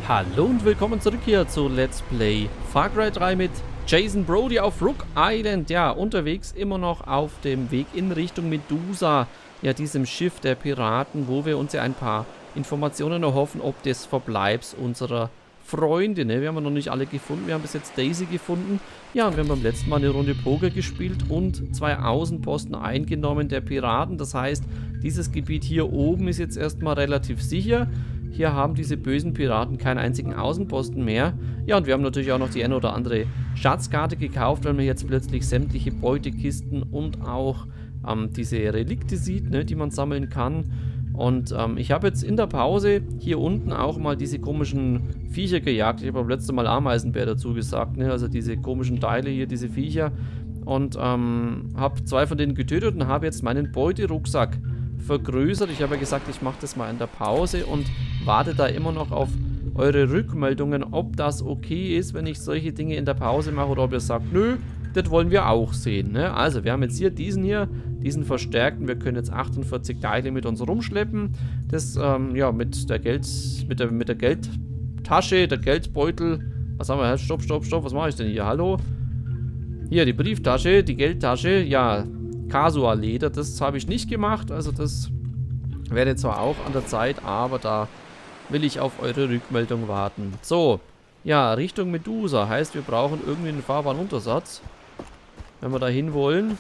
Hallo und willkommen zurück hier zu Let's Play Far Cry 3 mit Jason Brody auf Rook Island. Ja, unterwegs immer noch auf dem Weg in Richtung Medusa, ja, diesem Schiff der Piraten, wo wir uns ja ein paar Informationen erhoffen, ob des Verbleibs unserer Freunde, ne? Wir haben noch nicht alle gefunden, wir haben bis jetzt Daisy gefunden. Ja, und wir haben beim letzten Mal eine Runde Poker gespielt und 2 Außenposten eingenommen der Piraten. Das heißt, dieses Gebiet hier oben ist jetzt erstmal relativ sicher. Hier haben diese bösen Piraten keinen einzigen Außenposten mehr. Ja, und wir haben natürlich auch noch die eine oder andere Schatzkarte gekauft, weil man jetzt plötzlich sämtliche Beutekisten und auch diese Relikte sieht, ne, die man sammeln kann. Und ich habe jetzt in der Pause hier unten auch mal diese komischen Viecher gejagt. Ich habe beim letzten Mal Ameisenbär dazu gesagt, ne, also diese komischen Teile hier, diese Viecher. Und habe 2 von denen getötet und habe jetzt meinen Beuterucksack vergrößert. Ich habe ja gesagt, ich mache das mal in der Pause und warte da immer noch auf eure Rückmeldungen, ob das okay ist, wenn ich solche Dinge in der Pause mache oder ob ihr sagt, nö, das wollen wir auch sehen. Ne? Also wir haben jetzt hier, diesen verstärkten, wir können jetzt 48 Teile mit uns rumschleppen. Das, ja, mit der Geldtasche, der Geldbeutel, was haben wir? Stopp, was mache ich denn hier? Hallo? Hier, die Brieftasche, die Geldtasche, ja, Casual-Leder, das habe ich nicht gemacht, also das wäre zwar auch an der Zeit, aber da will ich auf eure Rückmeldung warten. So, ja, Richtung Medusa, heißt wir brauchen irgendwie einen Fahrbahnuntersatz, wenn wir da hin wollen.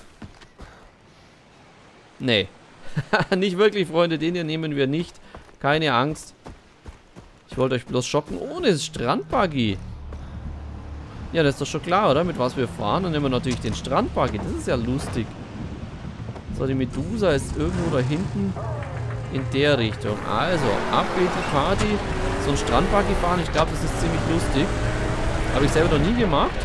Nee, nicht wirklich, Freunde, den hier nehmen wir nicht, keine Angst. Ich wollte euch bloß schocken, ohne das Strandbuggy. Ja, das ist doch schon klar, oder? Mit was wir fahren, dann nehmen wir natürlich den Strandbuggy, das ist ja lustig. So, die Medusa ist irgendwo da hinten in der Richtung. Also, ab geht die Party. So ein Strandbuggy fahren, ich glaube, das ist ziemlich lustig. Habe ich selber noch nie gemacht.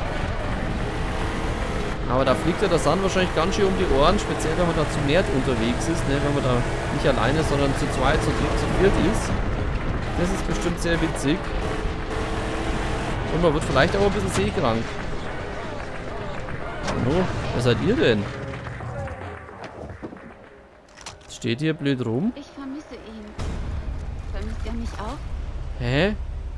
Aber da fliegt ja der Sand wahrscheinlich ganz schön um die Ohren, speziell wenn man da zu nähert unterwegs ist, ne? Wenn man da nicht alleine, sondern zu zweit, zu dritt, zu viert ist. Das ist bestimmt sehr witzig. Und man wird vielleicht auch ein bisschen seekrank. Hallo, wer seid ihr denn? Steht hier blöd rum? Ich vermisse ihn. Vermisst er mich auch? Hä?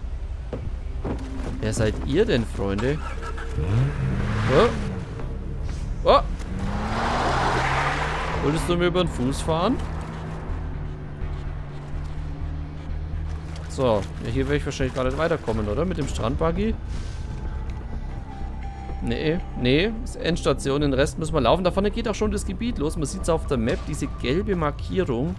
Wer seid ihr denn, Freunde? Oh. Oh. Wolltest du mir über den Fuß fahren? So, ja, hier werde ich wahrscheinlich gar nicht weiterkommen, oder? Mit dem Strandbuggy. Nee, ist Endstation, den Rest müssen wir laufen. Da vorne geht auch schon das Gebiet los. Man sieht es auf der Map, diese gelbe Markierung.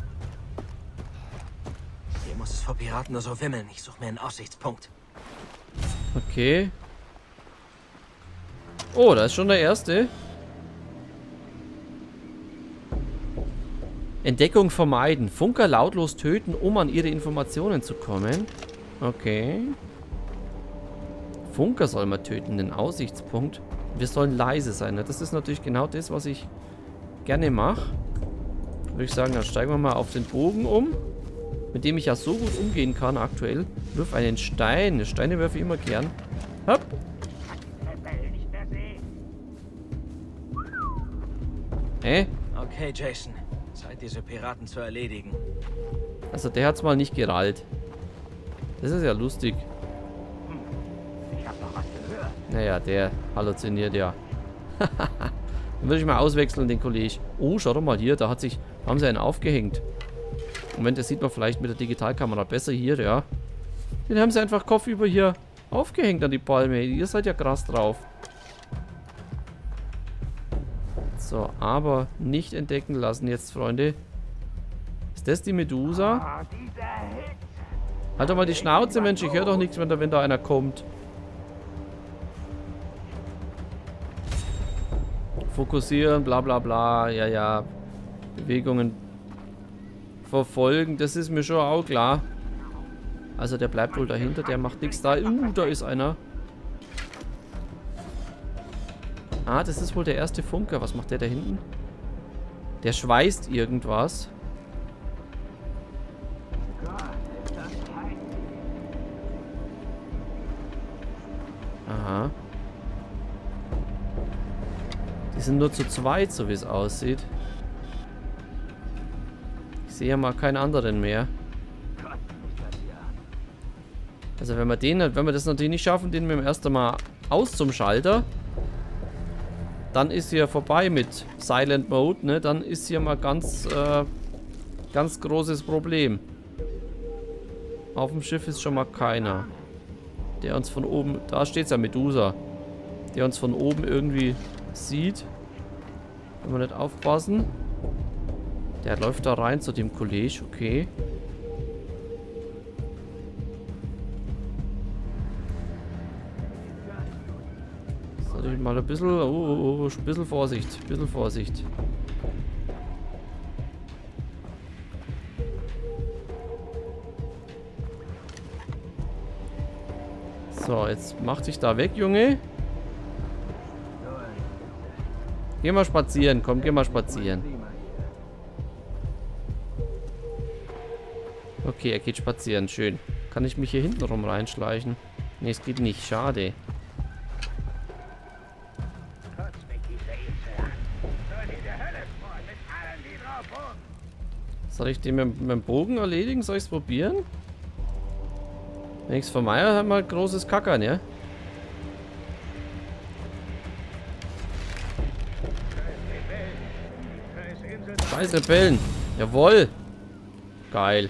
Hier muss es vor Piraten nur so wimmeln. Ich suche mir einen Aussichtspunkt. Okay. Oh, da ist schon der erste. Entdeckung vermeiden. Funker lautlos töten, um an ihre Informationen zu kommen. Okay. Funker soll man töten, den Aussichtspunkt. Wir sollen leise sein. Ne? Das ist natürlich genau das, was ich gerne mache. Würde ich sagen, dann steigen wir mal auf den Bogen um. Mit dem ich ja so gut umgehen kann aktuell. Wirf einen Stein. Steine werfe ich immer gern. Hopp. Okay, Jason. Zeit, diese Piraten zu erledigen. Also der hat es mal nicht gerallt. Das ist ja lustig. Naja, der halluziniert ja. Dann würde ich mal auswechseln, den Kollegen. Oh, schau doch mal hier, da haben sie einen aufgehängt. Moment, das sieht man vielleicht mit der Digitalkamera besser hier, ja. Den haben sie einfach kopfüber hier aufgehängt an die Palme. Ihr seid ja krass drauf. So, aber nicht entdecken lassen jetzt, Freunde. Ist das die Medusa? Halt doch mal die Schnauze, Mensch. Ich höre doch nichts, wenn da einer kommt. Fokussieren, bla bla bla. Ja. Bewegungen verfolgen. Das ist mir schon auch klar. Also der bleibt wohl dahinter. Der macht nichts da. Da ist einer. Ah, das ist wohl der erste Funker. Was macht der da hinten? Der schweißt irgendwas. Aha. Die sind nur zu zweit, so wie es aussieht. Ich sehe ja mal keinen anderen mehr. Also wenn wir das natürlich nicht schaffen, den mit dem ersten Mal aus zum Schalter, dann ist hier vorbei mit Silent Mode, ne? Dann ist hier mal ganz großes Problem. Auf dem Schiff ist schon mal keiner. Der uns von oben, da steht ja Medusa, der uns von oben irgendwie sieht. Wenn wir nicht aufpassen. Der läuft da rein zu dem Kollege, okay. Soll ich mal ein bisschen, ein bisschen Vorsicht, ein bisschen Vorsicht. So, jetzt mach dich da weg, Junge. Geh mal spazieren, komm, geh mal spazieren. Okay, er geht spazieren, schön. Kann ich mich hier hinten rum reinschleichen? Ne, es geht nicht, schade. Soll ich den mit dem Bogen erledigen? Soll ich es probieren? Wenn ich es vermeiere, haben wir großes Kackern, ja? Scheiß Rebellen. Jawohl. Geil.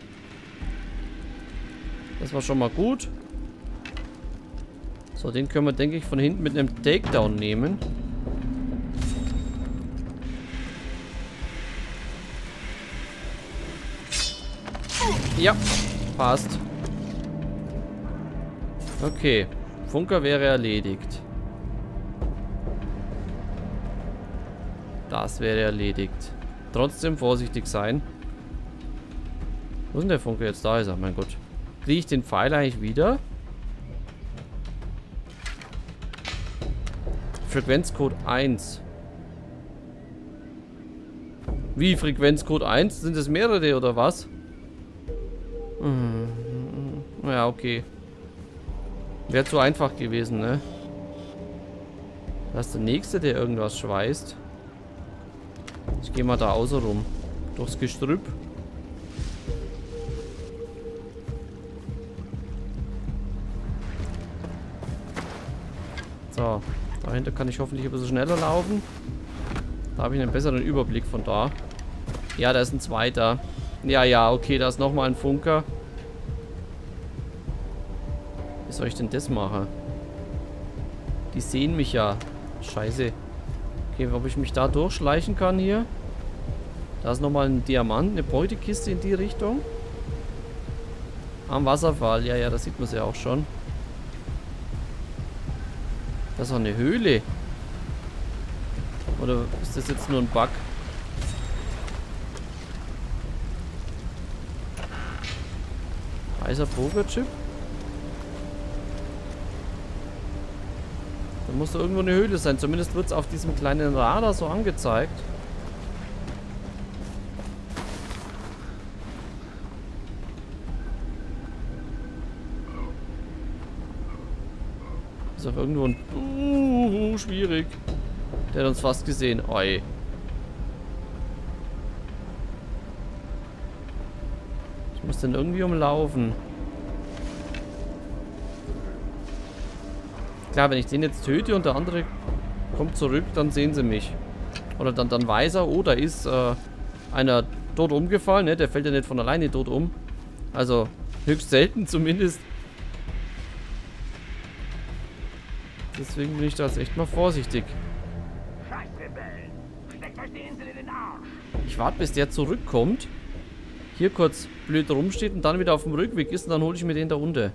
Das war schon mal gut. So, den können wir, denke ich, von hinten mit einem Takedown nehmen. Ja, passt. Okay, Funker wäre erledigt. Das wäre erledigt. Trotzdem vorsichtig sein. Wo ist denn der Funker jetzt? Da ist er, mein Gott. Kriege ich den Pfeil eigentlich wieder? Frequenzcode 1. Wie Frequenzcode 1? Sind es mehrere oder was? Ja, okay. Wäre zu einfach gewesen, ne? Da ist der nächste, der irgendwas schweißt. Ich gehe mal da außen rum. Durchs Gestrüpp. So. Dahinter kann ich hoffentlich ein bisschen schneller laufen. Da habe ich einen besseren Überblick von da. Ja, da ist ein zweiter. Ja, ja, okay, da ist nochmal ein Funker. Wie soll ich denn das machen? Die sehen mich ja. Scheiße. Okay, ob ich mich da durchschleichen kann hier. Da ist nochmal ein Diamant, eine Beutekiste in die Richtung. Am Wasserfall. Ja, ja, das sieht man ja auch schon. Das ist auch eine Höhle. Oder ist das jetzt nur ein Bug? Heißer Pokerchip. Da muss da irgendwo eine Höhle sein. Zumindest wird es auf diesem kleinen Radar so angezeigt. Ist auch irgendwo ein... schwierig. Der hat uns fast gesehen. Oi. Ich muss den irgendwie umlaufen. Klar, wenn ich den jetzt töte und der andere kommt zurück, dann sehen sie mich. Oder dann weiß er, oh, da ist einer tot umgefallen. Ne? Der fällt ja nicht von alleine tot um. Also höchst selten zumindest. Deswegen bin ich da jetzt echt mal vorsichtig. Ich warte, bis der zurückkommt. Hier kurz blöd rumsteht und dann wieder auf dem Rückweg ist und dann hole ich mir den da unten.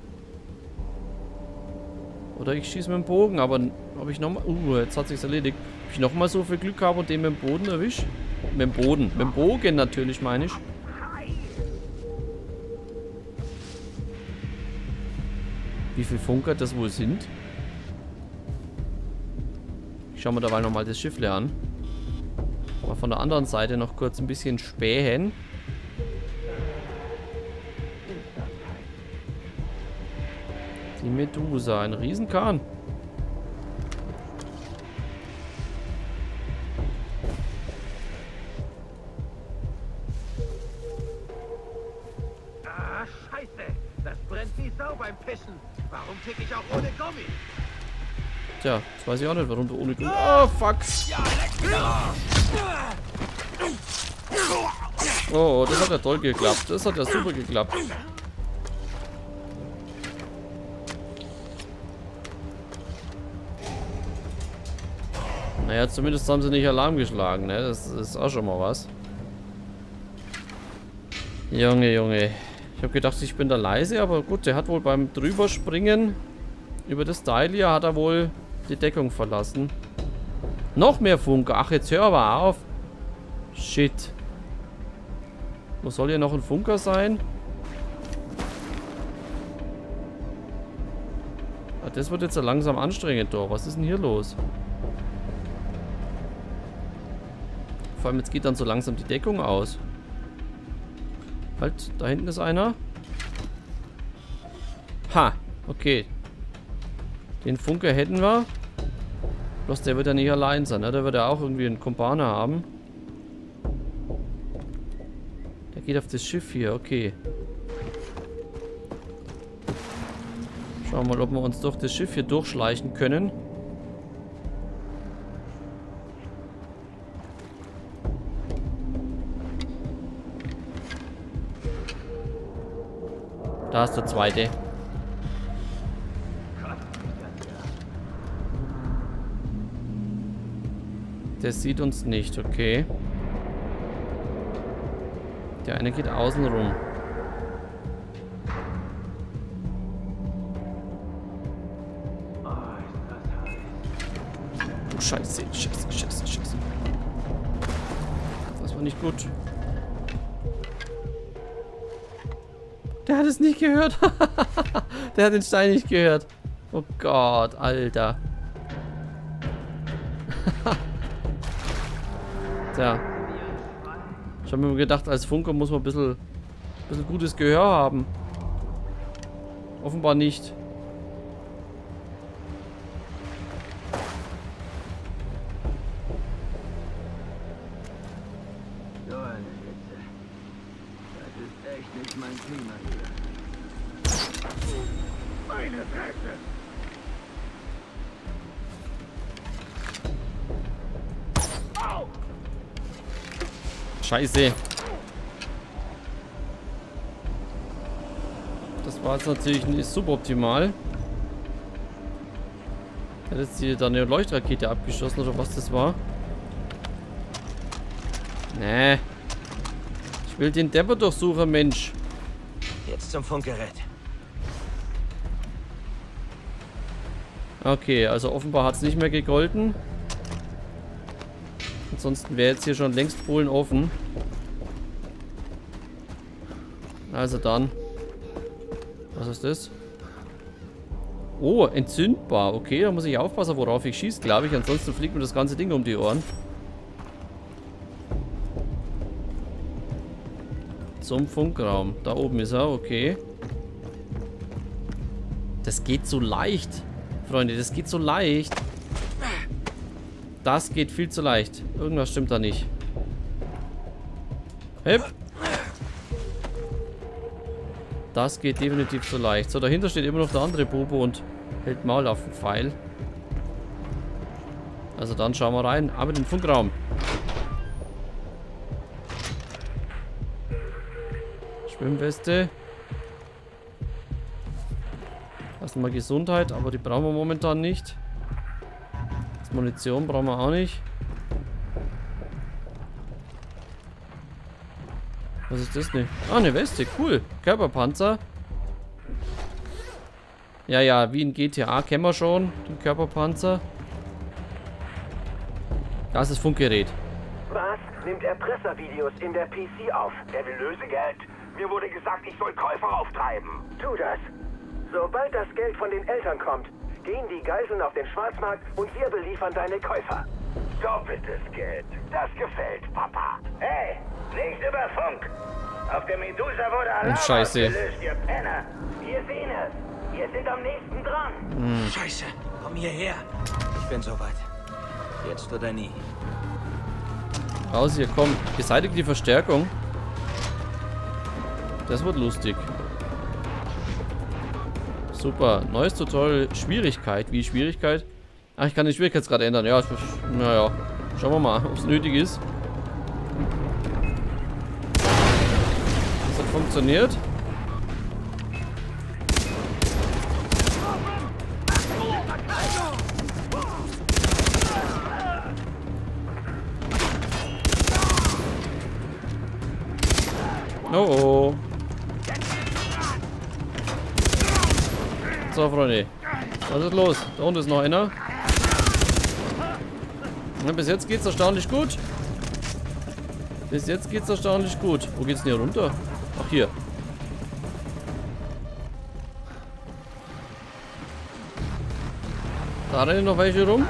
Oder ich schieße mit dem Bogen, aber ob ich nochmal... jetzt hat sich's erledigt. Ob ich nochmal so viel Glück habe und den mit dem Boden erwische? Mit dem Boden. Mit dem Bogen natürlich, meine ich. Wie viele Funker das wohl sind? Ich schaue mir dabei nochmal das Schiff an. Mal von der anderen Seite noch kurz ein bisschen spähen. Die Medusa, ein Riesenkahn. Ah, Scheiße! Das brennt wie Sau beim Pissen. Warum tick ich auch ohne Gummi? Tja, das weiß ich auch nicht, warum du ohne Gummi... Oh, fuck. Oh, das hat ja toll geklappt. Das hat ja super geklappt. Naja, zumindest haben sie nicht Alarm geschlagen, ne? Das ist auch schon mal was. Junge, Junge. Ich habe gedacht, ich bin da leise, aber gut, der hat wohl beim Drüberspringen über das Teil hier, hat er wohl die Deckung verlassen. Noch mehr Funke. Ach, jetzt hör aber auf. Shit. Wo soll hier noch ein Funker sein? Ja, das wird jetzt so langsam anstrengend, doch. Was ist denn hier los? Vor allem, jetzt geht dann so langsam die Deckung aus. Halt, da hinten ist einer. Ha, okay. Den Funker hätten wir. Bloß der wird ja nicht allein sein, ne? Der wird ja auch irgendwie einen Kumpane haben. Der geht auf das Schiff hier, okay. Schauen wir mal, ob wir uns durch das Schiff hier durchschleichen können. Da ist der zweite. Der sieht uns nicht, okay. Der eine geht außen rum. Oh, Scheiße, Scheiße, Scheiße, Scheiße. Das war nicht gut. Der hat es nicht gehört. Der hat den Stein nicht gehört. Oh Gott, Alter. Tja. Ich habe mir gedacht, als Funker muss man ein bisschen gutes Gehör haben. Offenbar nicht. So eine Hitze. Das ist echt nicht mein Klima hier. Meine Fresse! Au! Scheiße. Das war jetzt natürlich nicht suboptimal. Hat jetzt hier da eine Leuchtrakete abgeschossen oder was das war? Nee. Ich will den Depot durchsuchen, Mensch. Jetzt zum Funkgerät. Okay, also offenbar hat es nicht mehr gegolten. Ansonsten wäre jetzt hier schon längst Polen offen. Also dann. Was ist das? Oh, entzündbar. Okay, da muss ich aufpassen, worauf ich schieße, glaube ich. Ansonsten fliegt mir das ganze Ding um die Ohren. Zum Funkraum. Da oben ist er, okay. Das geht so leicht. Freunde, das geht so leicht. Das geht viel zu leicht. Irgendwas stimmt da nicht. Hip. Das geht definitiv zu leicht. So, dahinter steht immer noch der andere Bobo und hält Maul auf den Pfeil. Also dann schauen wir rein. Aber den Funkraum. Schwimmweste. Erstmal Gesundheit, aber die brauchen wir momentan nicht. Munition brauchen wir auch nicht. Was ist das denn? Ah, eine Weste, cool. Körperpanzer. Ja, ja, wie in GTA kennen wir schon den Körperpanzer. Das ist das Funkgerät. Was? Nimmt Erpresservideos in der PC auf? Der will Lösegeld? Mir wurde gesagt, ich soll Käufer auftreiben. Tu das. Sobald das Geld von den Eltern kommt, gehen die Geiseln auf den Schwarzmarkt und wir beliefern deine Käufer. Doppeltes Geld. Das gefällt, Papa. Hey, nicht über Funk. Auf der Medusa wurde Alarm Scheiße. ausgelöst, ihr Penner. Wir sehen es. Wir sind am nächsten dran. Scheiße, komm hierher. Ich bin soweit. Jetzt oder nie. Raus hier, komm. Beseitige die Verstärkung. Das wird lustig. Super. Neues Tutorial. Schwierigkeit. Wie Schwierigkeit? Ach, ich kann den Schwierigkeitsgrad ändern. Ja, naja. Schauen wir mal, ob es nötig ist. Das hat funktioniert. Oh oh. So, Freunde. Was ist los? Da unten ist noch einer. Ja, bis jetzt geht's erstaunlich gut. Bis jetzt geht's erstaunlich gut. Wo geht's denn hier runter? Ach, hier. Da rennen noch welche rum.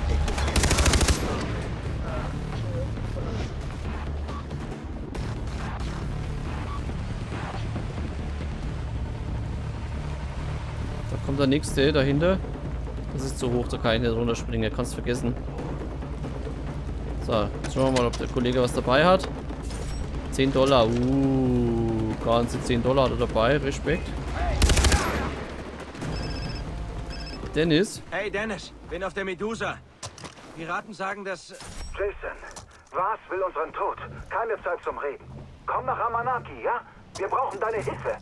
Da kommt der nächste dahinter. Das ist zu hoch, da kann ich nicht runterspringen. Kannst vergessen. So, jetzt schauen wir mal, ob der Kollege was dabei hat. 10 Dollar. Ganze 10 Dollar hat er dabei. Respekt. Dennis. Hey Dennis, bin auf der Medusa. Piraten sagen, dass... Jason, was will unseren Tod? Keine Zeit zum Reden. Komm nach Amanaki, ja? Wir brauchen deine Hilfe.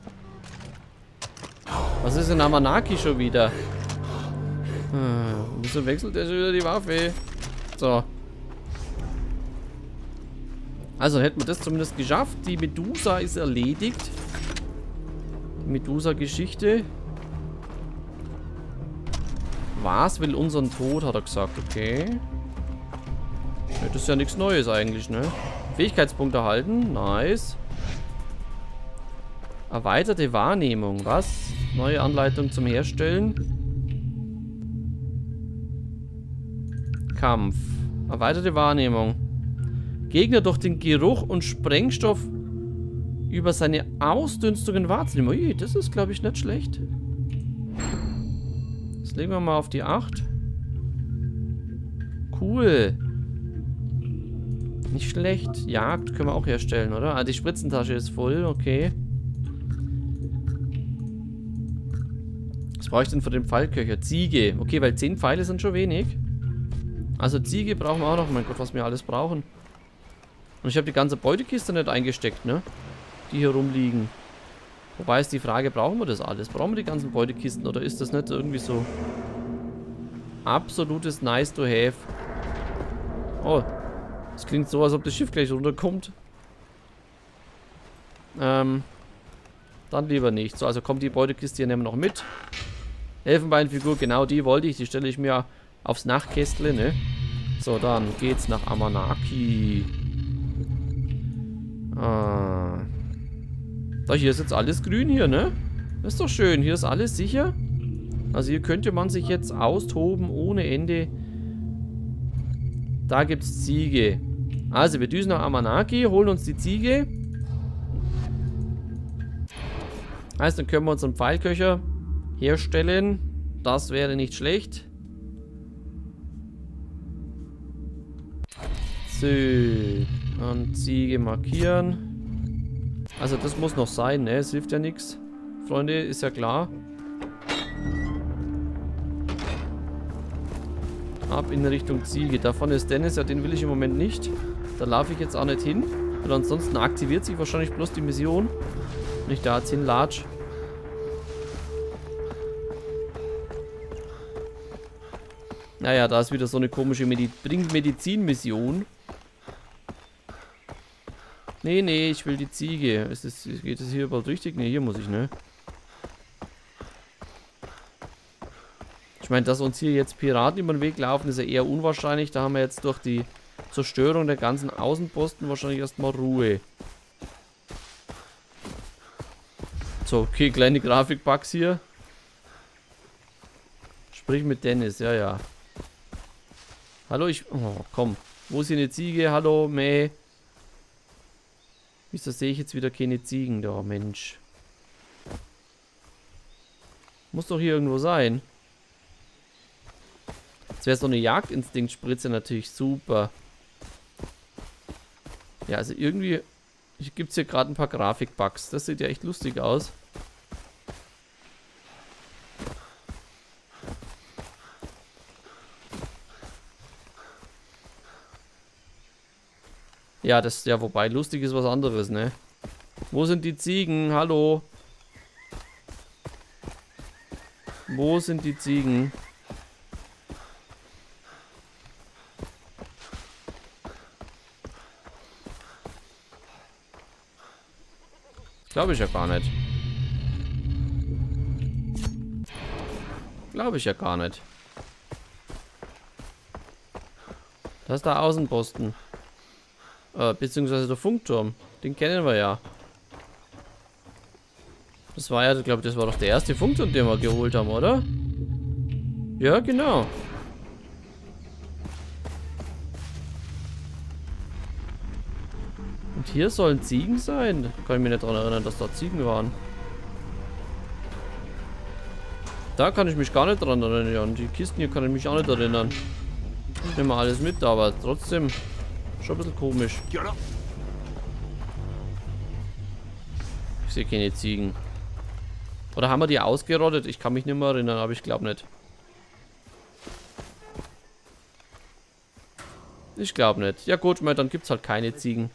Was ist in Amanaki schon wieder? Wieso wechselt er schon wieder die Waffe? So. Also hätten wir das zumindest geschafft. Die Medusa ist erledigt. Die Medusa-Geschichte. Was will unseren Tod, hat er gesagt. Okay. Ja, das ist ja nichts Neues eigentlich, ne? Fähigkeitspunkt erhalten. Nice. Erweiterte Wahrnehmung. Was? Neue Anleitung zum Herstellen. Kampf. Erweiterte Wahrnehmung. Gegner durch den Geruch und Sprengstoff über seine Ausdünstungen wahrzunehmen. Ui, das ist, glaube ich, nicht schlecht. Das legen wir mal auf die 8. Cool. Nicht schlecht. Jagd können wir auch herstellen, oder? Ah, die Spritzentasche ist voll. Okay. Was brauche ich denn für den Pfeilköcher? Ziege. Okay, weil 10 Pfeile sind schon wenig. Also Ziege brauchen wir auch noch. Mein Gott, was wir alles brauchen. Und ich habe die ganze Beutekiste nicht eingesteckt, ne? Die hier rumliegen. Wobei ist die Frage, brauchen wir das alles? Brauchen wir die ganzen Beutekisten oder ist das nicht irgendwie so absolutes nice to have? Oh, das klingt so, als ob das Schiff gleich runterkommt. Dann lieber nicht. So, also kommt die Beutekiste hier nehmen wir noch mit. Elfenbeinfigur, genau die wollte ich. Die stelle ich mir aufs Nachtkästle, ne? So, dann geht's nach Amanaki. Da, hier ist jetzt alles grün hier, ne? Das ist doch schön. Hier ist alles sicher. Also hier könnte man sich jetzt austoben ohne Ende. Da gibt's Ziege. Also wir düsen nach Amanaki, holen uns die Ziege. Heißt, dann können wir unseren Pfeilköcher herstellen. Das wäre nicht schlecht. So. Und Ziege markieren. Also das muss noch sein, ne? Es hilft ja nichts. Freunde, ist ja klar. Ab in Richtung Ziege. Davon ist Dennis, ja den will ich im Moment nicht. Da laufe ich jetzt auch nicht hin. Weil ansonsten aktiviert sich wahrscheinlich bloß die Mission. Wenn ich da jetzt hinlatsch. Naja, da ist wieder so eine komische Medizin-Mission. Nee, nee, ich will die Ziege. Geht es hier überhaupt richtig? Nee, hier muss ich, ne? Ich meine, dass uns hier jetzt Piraten über den Weg laufen, ist ja eher unwahrscheinlich. Da haben wir jetzt durch die Zerstörung der ganzen Außenposten wahrscheinlich erstmal Ruhe. So, okay, kleine Grafikbugs hier. Sprich mit Dennis, ja, ja. Hallo, oh, komm. Wo ist hier eine Ziege? Hallo, Mäh. Wieso sehe ich jetzt wieder keine Ziegen da, Mensch? Muss doch hier irgendwo sein. Jetzt wäre so eine Jagdinstinktspritze natürlich super. Ja, also irgendwie gibt es hier gerade ein paar Grafikbugs. Das sieht ja echt lustig aus. Ja, das, ja, wobei lustig ist was anderes, ne? Wo sind die Ziegen? Hallo? Wo sind die Ziegen? Glaube ich ja gar nicht. Glaube ich ja gar nicht. Das ist der Außenposten. Beziehungsweise der Funkturm. Den kennen wir ja. Das war ja, glaube ich, das war doch der erste Funkturm, den wir geholt haben, oder? Ja, genau. Und hier sollen Ziegen sein. Kann ich mich nicht daran erinnern, dass da Ziegen waren. Da kann ich mich gar nicht dran erinnern. Die Kisten hier kann ich mich auch nicht erinnern. Ich nehme alles mit, aber trotzdem schon ein bisschen komisch. Ich sehe keine Ziegen. Oder haben wir die ausgerottet? Ich kann mich nicht mehr erinnern, aber ich glaube nicht. Ich glaube nicht. Ja gut, dann gibt es halt keine Ziegen.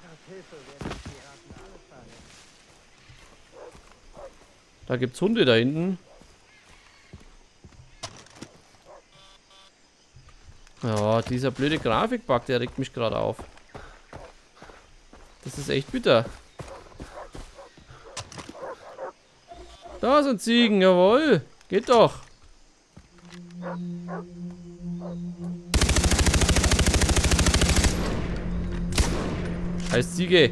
Da gibt es Hunde da hinten. Ja, dieser blöde Grafikbug, der regt mich gerade auf. Das ist echt bitter. Da sind Ziegen, jawohl. Geht doch. Scheiß Ziege.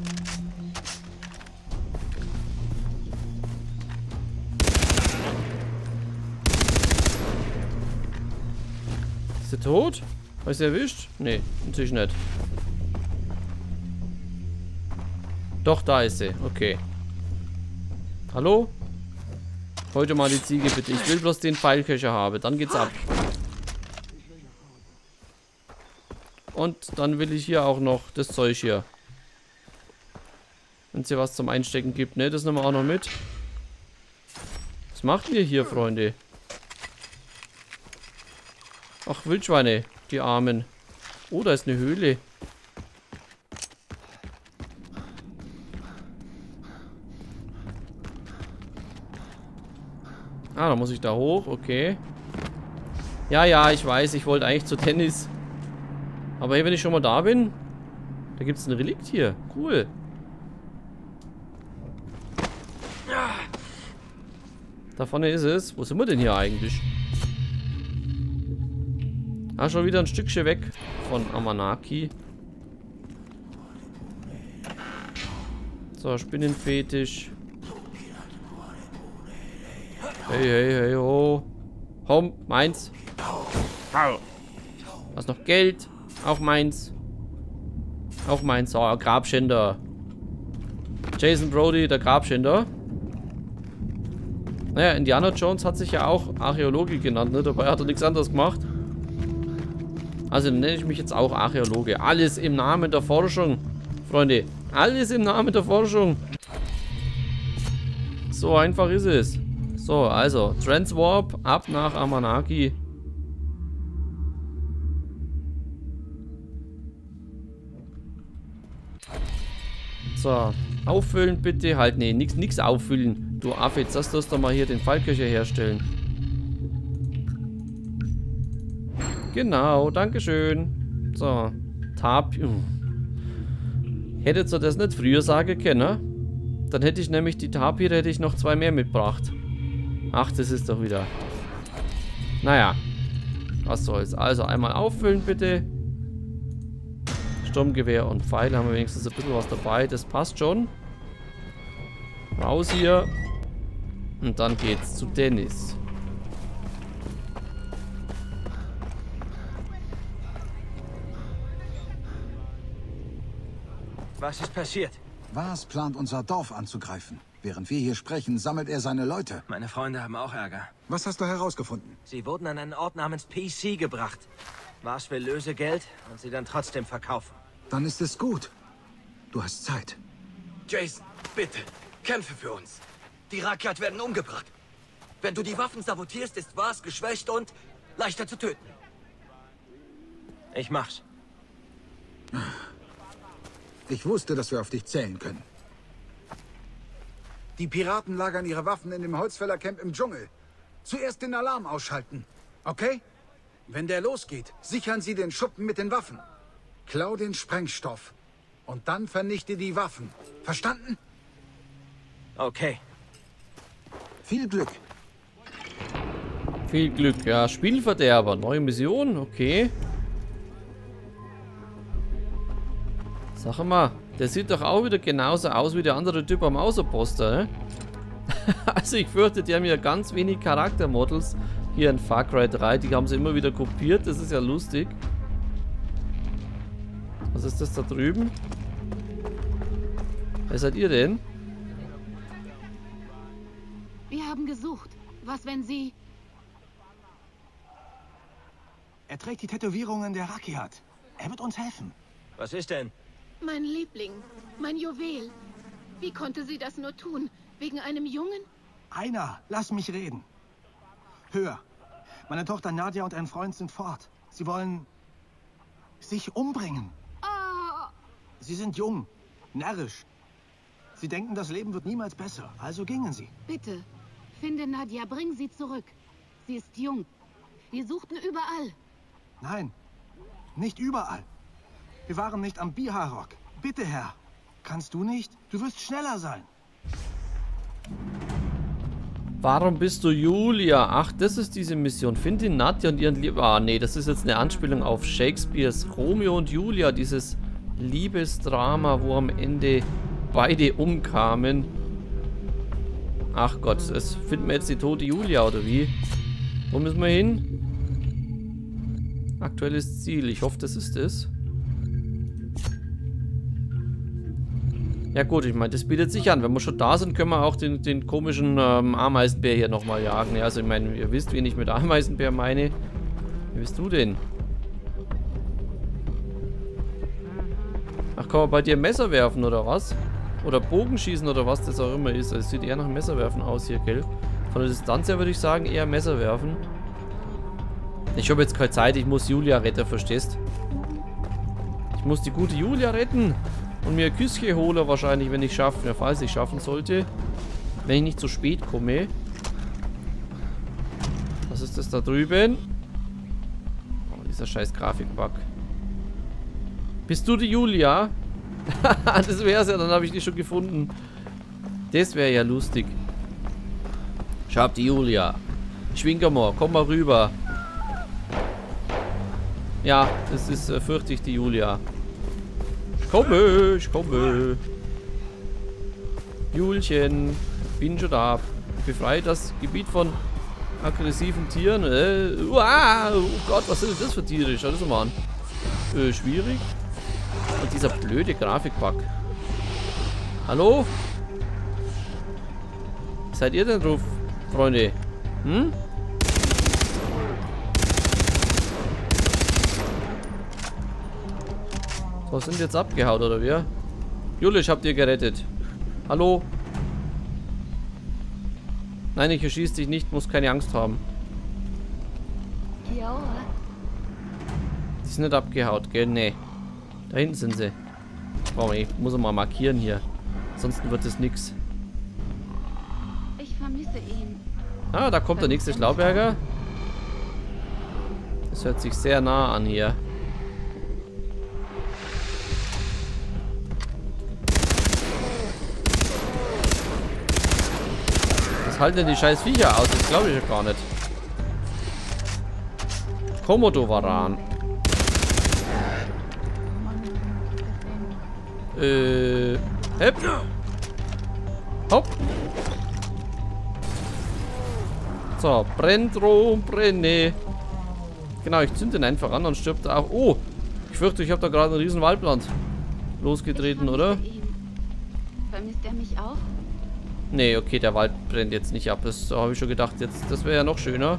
Ist sie tot? Habe ich sie erwischt? Nee, natürlich nicht. Doch, da ist sie. Okay. Hallo? Heute mal die Ziege, bitte. Ich will bloß den Pfeilköcher haben. Dann geht's ab. Und dann will ich hier auch noch das Zeug hier. Wenn es hier was zum Einstecken gibt. Ne, das nehmen wir auch noch mit. Was macht ihr hier, Freunde? Ach, Wildschweine. Die Armen. Oh, da ist eine Höhle. Ah, da muss ich da hoch. Okay. Ja, ja, ich weiß. Ich wollte eigentlich zu Tennis. Aber hey, wenn ich schon mal da bin, da gibt es ein Relikt hier. Cool. Da vorne ist es. Wo sind wir denn hier eigentlich? Ah, schon wieder ein Stückchen weg von Amanaki. So, Spinnenfetisch. Hey, hey, hey, ho. Home, meins. Was noch Geld? Auch meins. Auch meins. Oh, Grabschänder. Jason Brody, der Grabschänder. Naja, Indiana Jones hat sich ja auch Archäologe genannt, ne? Dabei hat er nichts anderes gemacht. Also nenne ich mich jetzt auch Archäologe. Alles im Namen der Forschung. Freunde, alles im Namen der Forschung. So einfach ist es. So, also, Transwarp, ab nach Amanaki. So, auffüllen bitte. Halt, nee, nix auffüllen. Du Affe, jetzt lass doch mal hier den Pfeilköcher herstellen. Genau, dankeschön. So, Hättet ihr das nicht früher sagen können? Dann hätte ich nämlich die Tapire, hätte ich noch 2 mehr mitgebracht. Ach, das ist doch wieder. Naja. Was soll's. Also einmal auffüllen, bitte. Sturmgewehr und Pfeile haben wir wenigstens ein bisschen was dabei. Das passt schon. Raus hier. Und dann geht's zu Dennis. Was ist passiert? Vars plant, unser Dorf anzugreifen. Während wir hier sprechen, sammelt er seine Leute. Meine Freunde haben auch Ärger. Was hast du herausgefunden? Sie wurden an einen Ort namens PC gebracht. Vars will Lösegeld und sie dann trotzdem verkaufen. Dann ist es gut. Du hast Zeit. Jason, bitte, kämpfe für uns. Die Rakyat werden umgebracht. Wenn du die Waffen sabotierst, ist Vars geschwächt und leichter zu töten. Ich mach's. Ich wusste, dass wir auf dich zählen können. Die Piraten lagern ihre Waffen in dem Holzfällercamp im Dschungel. Zuerst den Alarm ausschalten, okay? Wenn der losgeht, sichern Sie den Schuppen mit den Waffen. Klau den Sprengstoff. Und dann vernichte die Waffen. Verstanden? Okay. Viel Glück. Viel Glück, ja. Spielverderber. Neue Mission, okay. Sag mal, der sieht doch auch wieder genauso aus wie der andere Typ am Außenposter, ne? Also ich fürchte, die haben ja ganz wenig Charaktermodels hier in Far Cry 3. Die haben sie immer wieder kopiert, das ist ja lustig. Was ist das da drüben? Wer seid ihr denn? Wir haben gesucht. Was, wenn Sie... Er trägt die Tätowierungen der Rakiat. Er wird uns helfen. Was ist denn? Mein Liebling, mein Juwel. Wie konnte sie das nur tun? Wegen einem Jungen? Einer, lass mich reden. Hör. Meine Tochter Nadia und ein Freund sind fort. Sie wollen sich umbringen. Oh, Sie sind jung, närrisch. Sie denken, das Leben wird niemals besser. Also gingen sie. bitte. Finde Nadia, bring sie zurück. Sie ist jung. Wir suchten überall. Nein, nicht überall. Wir waren nicht am Biharok. Bitte, Herr. Kannst du nicht? Du wirst schneller sein. Warum bist du Julia? Ach, das ist diese Mission. Finde Nadja und ihren Lieb... Ah, nee, das ist jetzt eine Anspielung auf Shakespeares Romeo und Julia. Dieses Liebesdrama, wo am Ende beide umkamen. Ach Gott, es finden wir jetzt die tote Julia, oder wie? Wo müssen wir hin? Aktuelles Ziel. Ich hoffe, das ist es. Ja gut, ich meine, das bietet sich an. Wenn wir schon da sind, können wir auch den komischen Ameisenbär hier nochmal jagen. Ja, also ich meine, ihr wisst, wen ich mit Ameisenbär meine. Wie bist du denn? Ach, kann man bei dir Messer werfen, oder was? Oder Bogenschießen, oder was das auch immer ist. Also es sieht eher nach Messerwerfen aus hier, gell? Von der Distanz her würde ich sagen, eher Messer werfen. Ich habe jetzt keine Zeit, ich muss Julia retten, verstehst? Ich muss die gute Julia retten. Und mir ein Küsschen hole wahrscheinlich, wenn ich schaffe. Ja, falls ich schaffen sollte. Wenn ich nicht zu spät komme. Was ist das da drüben? Oh, dieser scheiß Grafikbug. Bist du die Julia? Das wär's ja, dann habe ich die schon gefunden. Das wäre ja lustig. Ich hab die Julia. Schwinker mal, komm mal rüber. Ja, das ist, fürchte ich, die Julia. Ich komme. Julchen, bin schon da. Befreie das Gebiet von aggressiven Tieren. Oh Gott, was sind das für Tiere? Schau das mal an. Schwierig. Und dieser blöde Grafikbug. Hallo? Seid ihr denn drauf, Freunde? Hm? So, sind jetzt abgehauen, oder wie? Julisch, habt ihr gerettet? Hallo? Nein, ich erschieße dich nicht, muss keine Angst haben. Ja. Die sind nicht abgehaut, gell? Nee. Da hinten sind sie. Oh, ich muss mal markieren hier. Ansonsten wird es nix. Ich vermisse ihn. Ah, da kommt der nächste Schlauberger. Das hört sich sehr nah an hier. Was halten denn die scheiß Viecher aus? Das glaube ich ja gar nicht. Komodo-Varan. Hepp. Hopp. So, brennt rum, brenne. Genau, ich zünde den einfach an und stirbt auch. Oh, ich fürchte, ich habe da gerade einen riesen Waldbrand losgetreten, oder? Vermisst er mich auch? Nee, okay, der Wald brennt jetzt nicht ab. Das habe ich schon gedacht. Jetzt, das wäre ja noch schöner.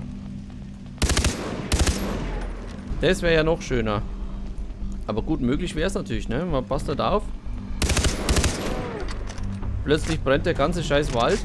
Das wäre ja noch schöner. Aber gut, möglich wäre es natürlich, ne? Man passt halt auf. Plötzlich brennt der ganze scheiß Wald.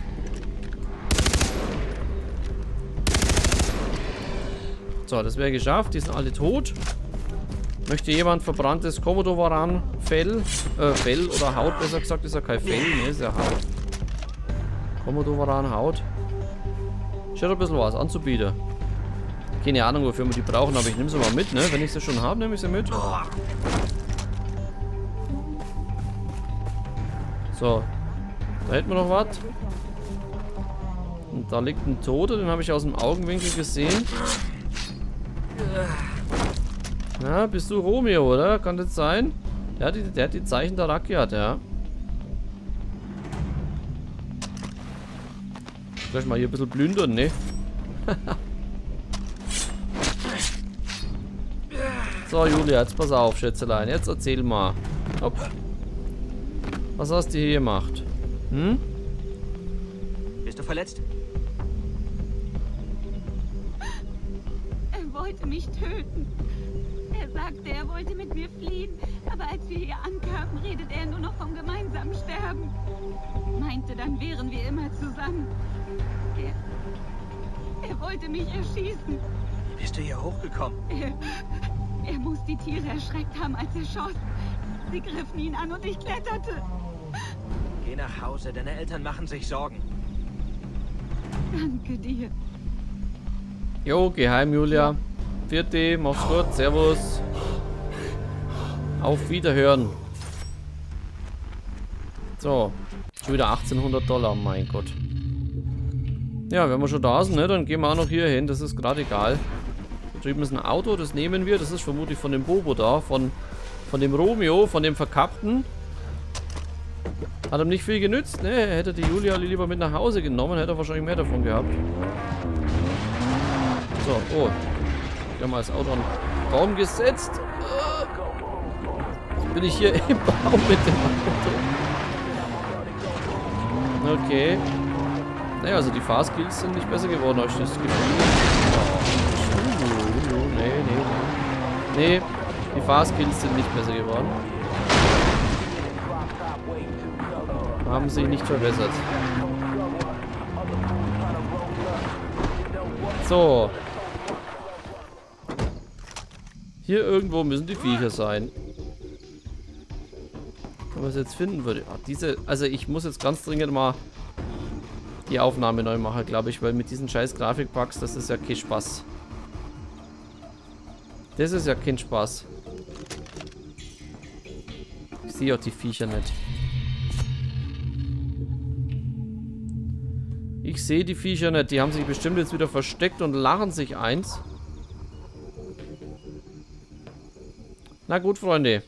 So, das wäre geschafft. Die sind alle tot. Möchte jemand verbranntes Komodowaran-Fell? Fell oder Haut, besser gesagt, ist ja kein Fell, ne, ist ja Haut. Komodowaran-Haut. Ich hätte ein bisschen was anzubieten. Keine Ahnung, wofür wir die brauchen, aber ich nehme sie mal mit, ne? Wenn ich sie schon habe, nehme ich sie mit. So. Da hätten wir noch was. Und da liegt ein Toter, den habe ich aus dem Augenwinkel gesehen. Na, bist du Romeo, oder? Kann das sein? Der hat die Zeichen der Rakyat, ja. Gleich mal hier ein bisschen plündern, ne? So, Julia, jetzt pass auf, Schätzelein. Jetzt erzähl mal. Hopp. Was hast du hier gemacht? Hm? Bist du verletzt? Er wollte mich töten. Er sagte, er wollte mit mir fliehen. Aber als wir hier ankamen, redet er nur noch vom gemeinsamen Sterben. Meinte, dann wären wir immer zusammen. Er wollte mich erschießen. Wie bist du hier hochgekommen? Er muss die Tiere erschreckt haben, als er schoss. Sie griffen ihn an und ich kletterte. Geh nach Hause, deine Eltern machen sich Sorgen. Danke dir. Jo, geh heim, Julia. Vierte, mach's gut, servus. Auf Wiederhören. So, schon wieder $1800, mein Gott. Ja, wenn wir schon da sind, ne, dann gehen wir auch noch hier hin. Das ist gerade egal. Da drüben ist ein Auto, das nehmen wir. Das ist vermutlich von dem Bobo da, von dem Romeo, von dem Verkappten. Hat ihm nicht viel genützt, ne? Hätte die Julia lieber mit nach Hause genommen, hätte er wahrscheinlich mehr davon gehabt. So, oh. Wir haben mal das Auto an den Baum gesetzt. Jetzt bin ich hier im Baum mit dem Auto. Okay. Naja, also die Fahrskills sind nicht besser geworden, habe ich das Gefühl. Nee, die Fahrskills sind nicht besser geworden. Haben sich nicht verbessert. So. Hier irgendwo müssen die Viecher sein. Wenn man es jetzt finden würde. Also ich muss jetzt ganz dringend mal die Aufnahme neu machen, glaube ich, weil mit diesen scheiß Grafikpacks, das ist ja kein Spaß. Das ist ja kein Spaß. Ich sehe auch die Viecher nicht. Ich sehe die Viecher nicht. Die haben sich bestimmt jetzt wieder versteckt und lachen sich eins. Na gut, Freunde.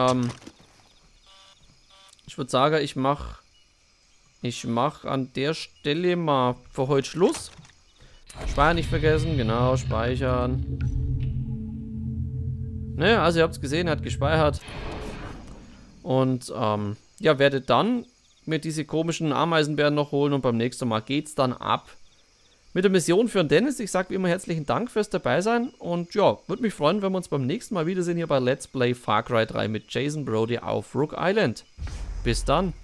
Ich würde sagen, ich mach an der Stelle mal für heute Schluss. Speichern nicht vergessen. Genau, speichern. Ne, also ihr habt es gesehen, er hat gespeichert. Und ja, werdet dann mit diese komischen Ameisenbären noch holen und beim nächsten Mal geht's dann ab mit der Mission für den Dennis. Ich sage wie immer herzlichen Dank fürs Dabeisein und ja, würde mich freuen, wenn wir uns beim nächsten Mal wiedersehen hier bei Let's Play Far Cry 3 mit Jason Brody auf Rook Island. Bis dann.